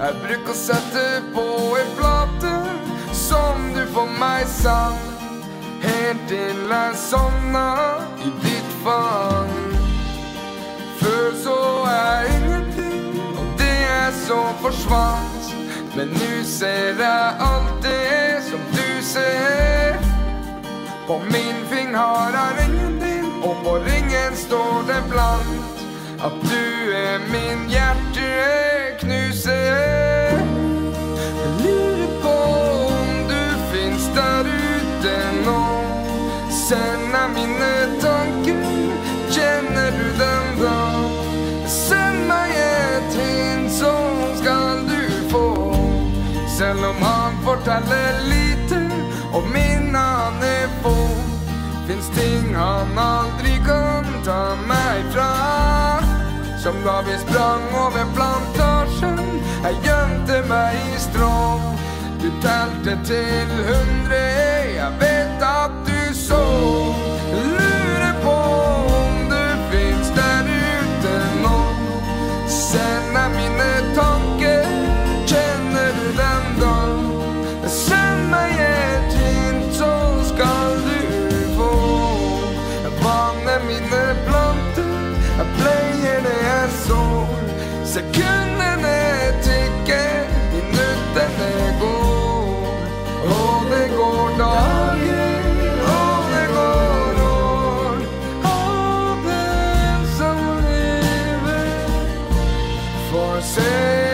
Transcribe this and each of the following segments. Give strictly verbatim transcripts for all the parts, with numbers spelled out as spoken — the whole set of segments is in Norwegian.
Jeg bruker å sette på en plate som du får meg sann, helt til jeg sovner i ditt fang. Før så jeg ingenting, og det er så forsvant, men nå ser jeg alt det som du ser. På min fing har jeg ringen din, og på ringen står det blant at du er min hjerteknuser. Jeg lurer på om du finnes der ute nå. Send meg mine tanker, kjenner du dem da? Send meg et hint, så skal du få. Selv om han forteller lite, og minnene er få, finnes ting han aldri kan ta meg fra. Som da vi sprang over plantasjen, jeg gjemte meg i strå. Du telte til hundre, jeg vet at du så. Lurer på om du finnes der ute nå. Send meg mine tanker, kjenner du dem da? Send meg et hint, så skal du få. Jeg vanner mine planter, jeg pleier det jeg sår. Sekundene tikker, minuttene går. Og det går dager, og det går år. Og den som lever får se.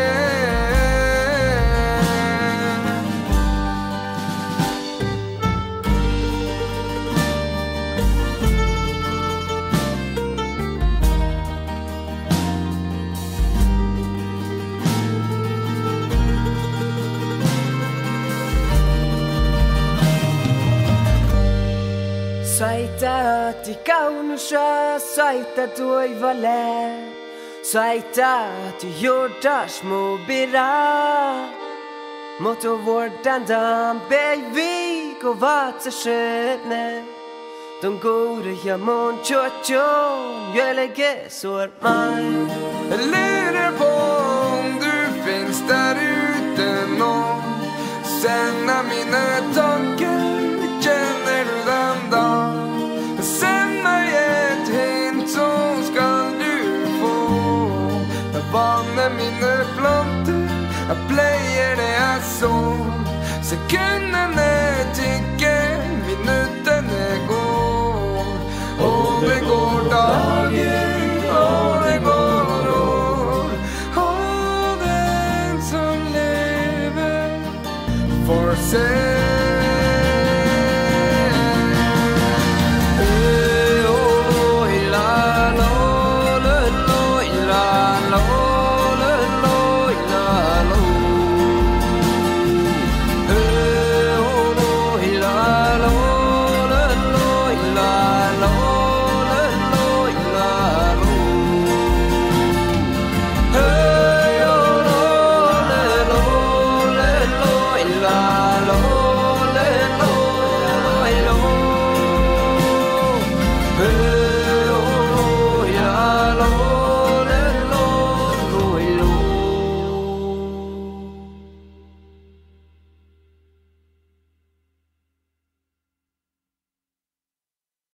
Saita ti kaunusha, saita toivale, saita ti jorda små bira. Motto vårdan dam baby go vatsa skjøtne. De gode jamon tjotjon, jølege sår meg. Jeg lurer på om du finnes der ute nå. Send meg mine tanker, kjenner du dem da? Send meg et hint, så skal du få. Jeg vanner mine planter, jeg pleier det jeg så. Sekundene tikker, minuttene går. Og det går dager, og det går år. Og den som lever får se.